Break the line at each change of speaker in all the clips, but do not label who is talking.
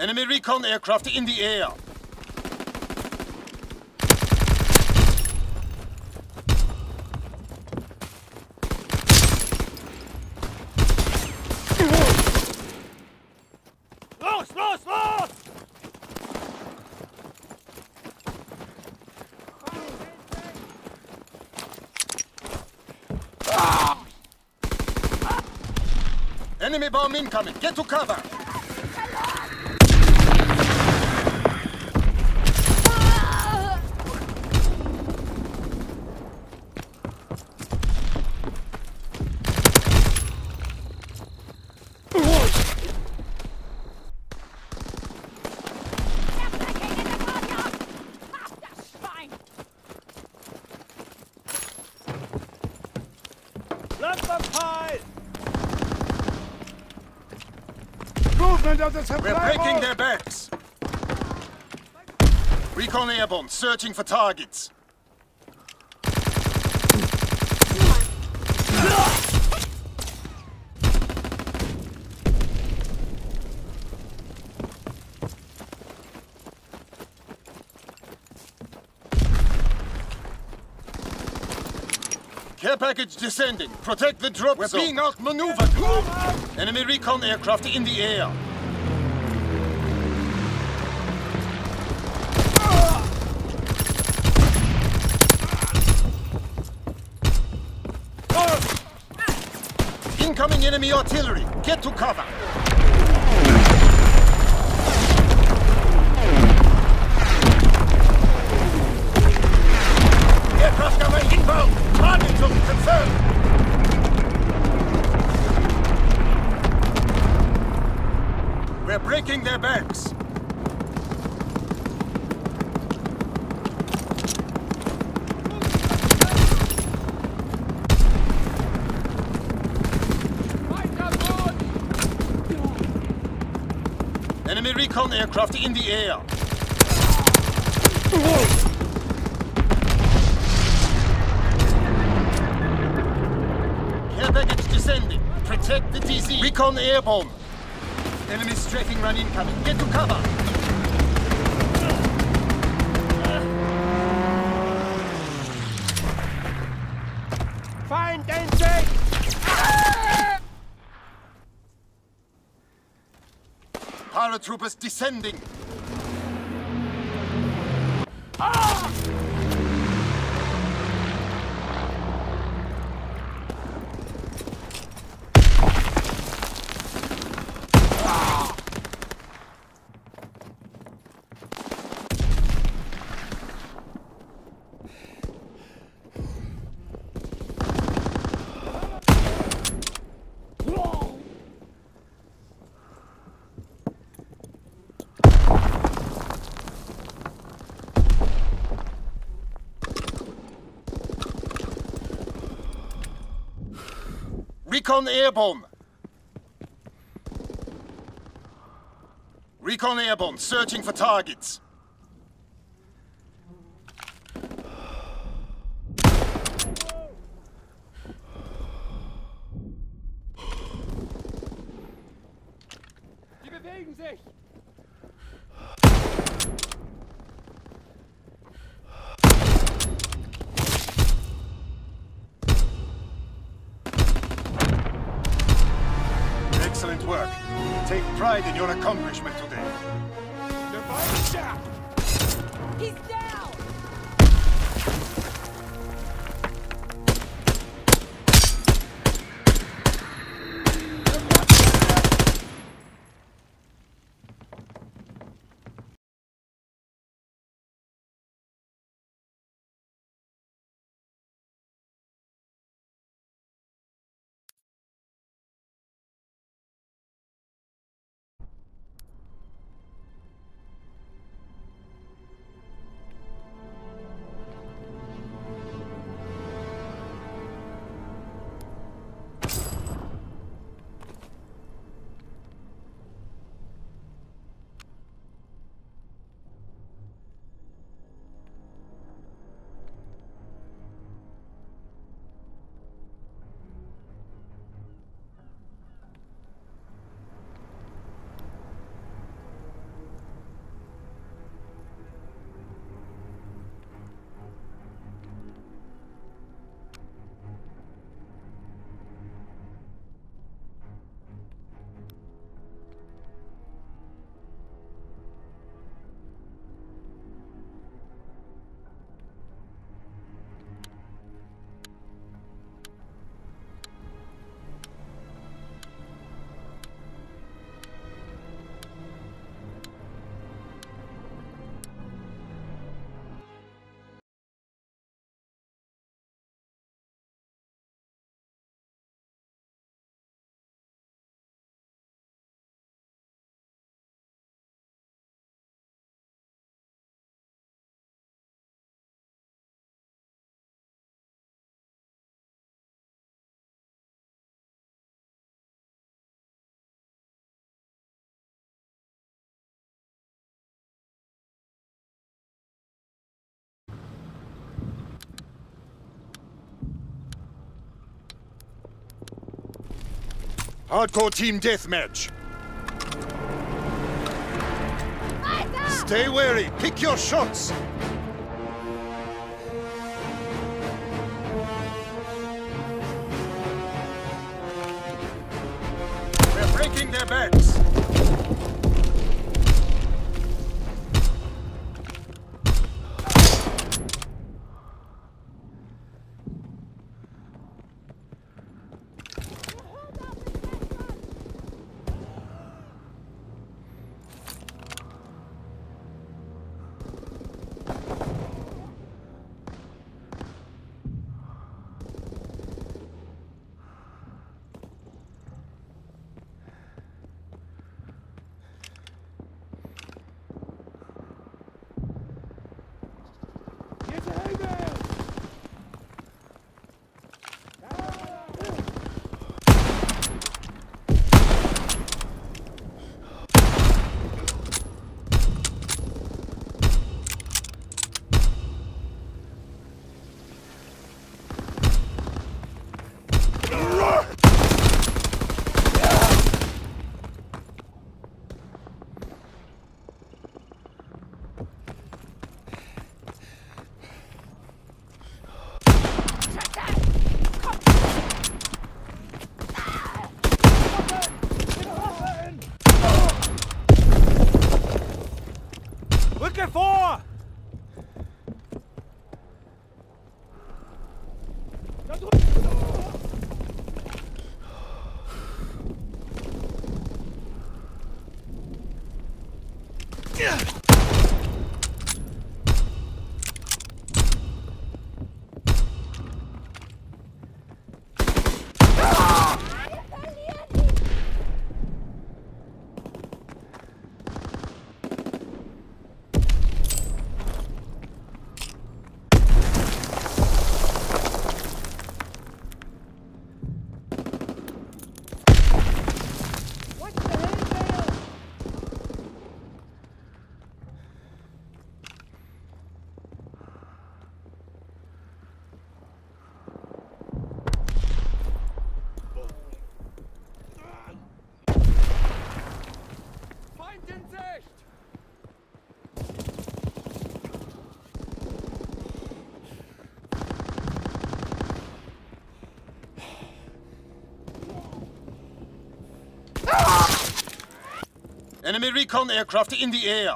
Enemy recon aircraft in the air.
Los, los, los!
Enemy bomb incoming. Get to cover. We're breaking their backs. Recon airborne, searching for targets. Care package descending. Protect the drop zone. We're being outmaneuvered. Enemy recon aircraft in the air. Incoming enemy artillery. Get to cover. Aircraft gunner inbound. Target zone confirmed. We're breaking their backs. Enemy recon aircraft in the air. Care package descending. Protect the TC. Recon airborne. Enemy strafing run incoming. Get to cover.
Find Danzig!
Paratroopers descending. Recon airborne. Recon airborne, searching for targets.
Die bewegen sich!
Excellent work. Take pride in your accomplishment today.
He's down!
Hardcore team deathmatch. Stay wary. Pick your shots. We're breaking their backs. Enemy recon aircraft in the air.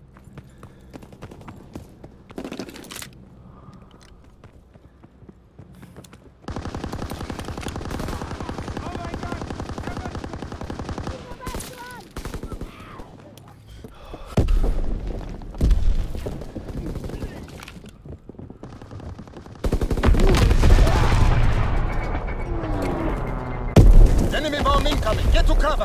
Enemy bomb incoming. Get to cover.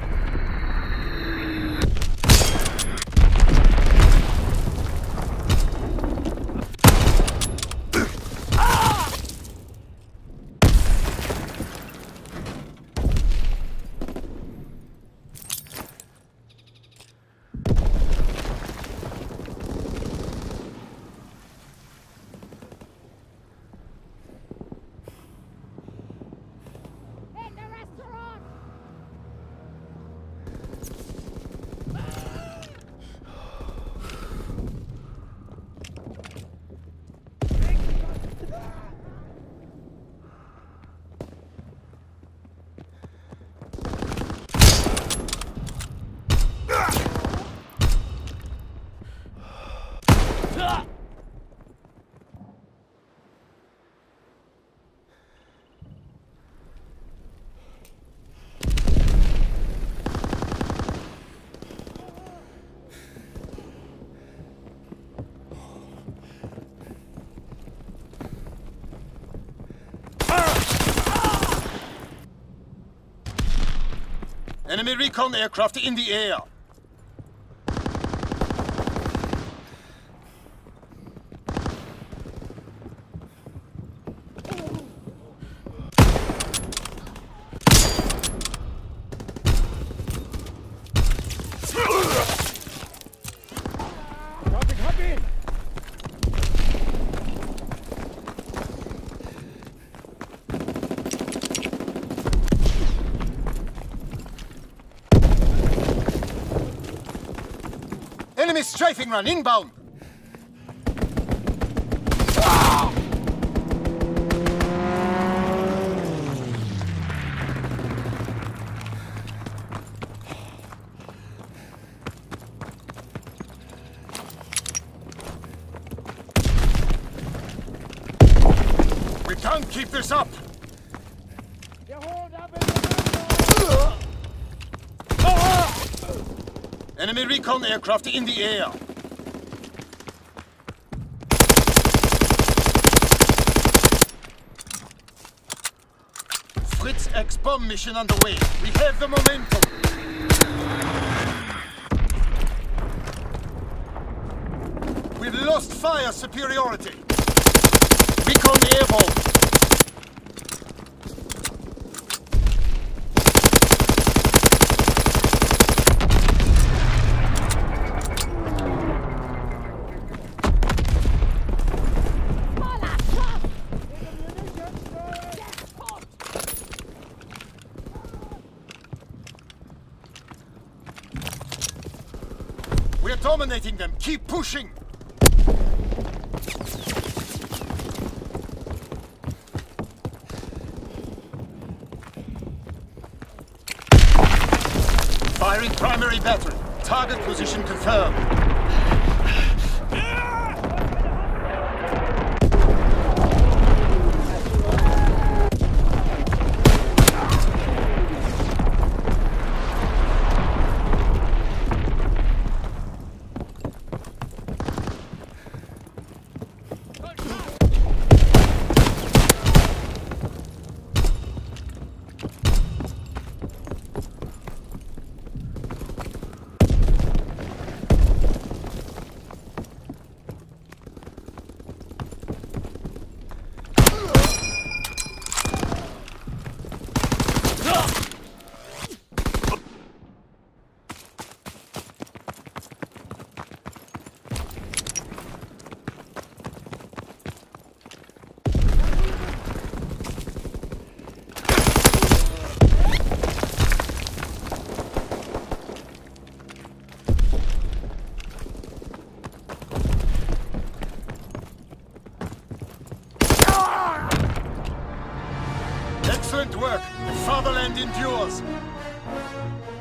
Enemy recon aircraft in the air. Enemy strafing run inbound! We can't keep this up! Enemy recon aircraft in the air! Fritz X bomb mission underway. We have the momentum. We've lost fire superiority. Recon airborne. We're dominating them. Keep pushing. Firing primary battery. Target position confirmed. Excellent work. The fatherland endures.